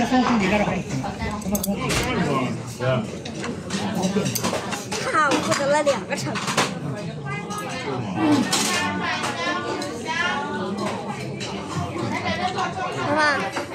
哈，我获得了2个橙。妈妈。